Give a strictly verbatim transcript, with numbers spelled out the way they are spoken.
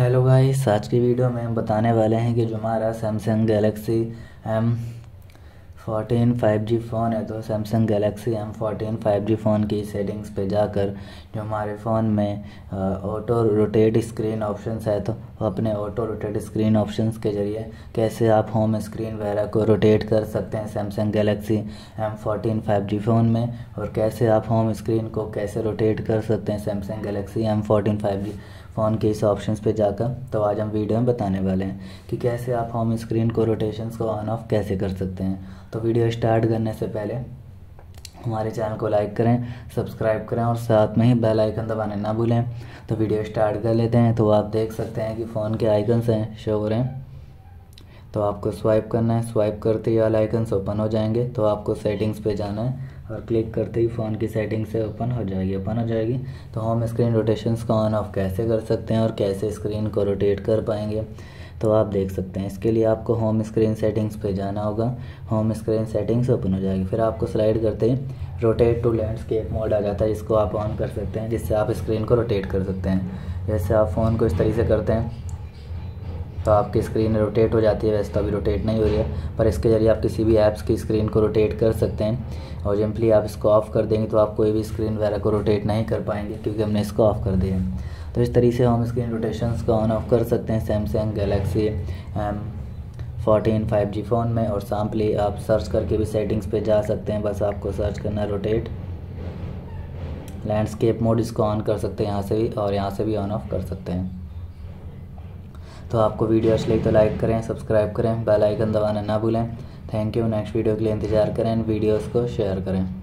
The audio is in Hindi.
हेलो गाइस, आज की वीडियो में हम बताने वाले हैं कि जो हमारा Samsung Galaxy M fourteen five G phone है, तो Samsung Galaxy M fourteen five G phone की सेटिंग्स पे जाकर जो हमारे फ़ोन में ऑटो रोटेट स्क्रीन ऑप्शंस है, तो अपने ऑटो रोटेट स्क्रीन ऑप्शंस के ज़रिए कैसे आप होम स्क्रीन वगैरह को रोटेट कर सकते हैं Samsung Galaxy M fourteen five G phone में, और कैसे आप होम स्क्रीन को कैसे रोटेट कर सकते हैं Samsung Galaxy M fourteen five G phone के इस ऑप्शंस पे जाकर। तो आज हम वीडियो में बताने वाले हैं कि कैसे आप होम स्क्रीन को रोटेशंस को ऑन ऑफ कैसे कर सकते हैं। तो वीडियो स्टार्ट करने से पहले हमारे चैनल को लाइक करें, सब्सक्राइब करें और साथ में ही बेल आइकन दबाने ना भूलें। तो वीडियो स्टार्ट कर लेते हैं। तो आप देख सकते हैं कि फ़ोन के आइकन्स हैं शो हो रहे हैं, तो आपको स्वाइप करना है। स्वाइप करते ही ऑल आइकन्स ओपन हो जाएंगे। तो आपको सेटिंग्स पे जाना है और क्लिक करते ही फ़ोन की सेटिंग से ओपन हो जाएगी ओपन हो जाएगी तो होम स्क्रीन रोटेशंस को ऑन ऑफ कैसे कर सकते हैं और कैसे स्क्रीन को रोटेट कर पाएंगे, तो आप देख सकते हैं। इसके लिए आपको होम स्क्रीन सेटिंग्स पे जाना होगा। होम स्क्रीन सेटिंग्स ओपन हो जाएगी, फिर आपको स्लाइड करते ही रोटेट टू लैंडस्केप मोड आ जाता है, जिसको आप ऑन कर सकते हैं, जिससे आप स्क्रीन को रोटेट कर सकते हैं। जैसे आप फ़ोन को इस तरीके से करते हैं तो आपकी स्क्रीन रोटेट हो जाती है। वैसे तो अभी रोटेट नहीं हो रही है, पर इसके ज़रिए आप किसी भी ऐप्स की स्क्रीन को रोटेट कर सकते हैं। और सिंपली आप इसको ऑफ़ कर देंगे तो आप कोई भी स्क्रीन वगैरह को रोटेट नहीं कर पाएंगे, क्योंकि हमने इसको ऑफ़ कर दिया है। तो इस तरीके से होम स्क्रीन रोटेशंस को ऑन ऑफ कर सकते हैं Samsung Galaxy M fourteen five G phone में। और सिंपली आप सर्च करके भी सेटिंग्स पे जा सकते हैं। बस आपको सर्च करना है रोटेट लैंडस्केप मोड, इसको ऑन कर सकते हैं यहाँ से भी, और यहाँ से भी ऑन ऑफ कर सकते हैं। तो आपको वीडियो अच्छी लगी तो लाइक करें, सब्सक्राइब करें, बेल आइकन दबाना ना भूलें। Thank you. नेक्स्ट वीडियो के लिए इंतज़ार करें, वीडियोस को शेयर करें।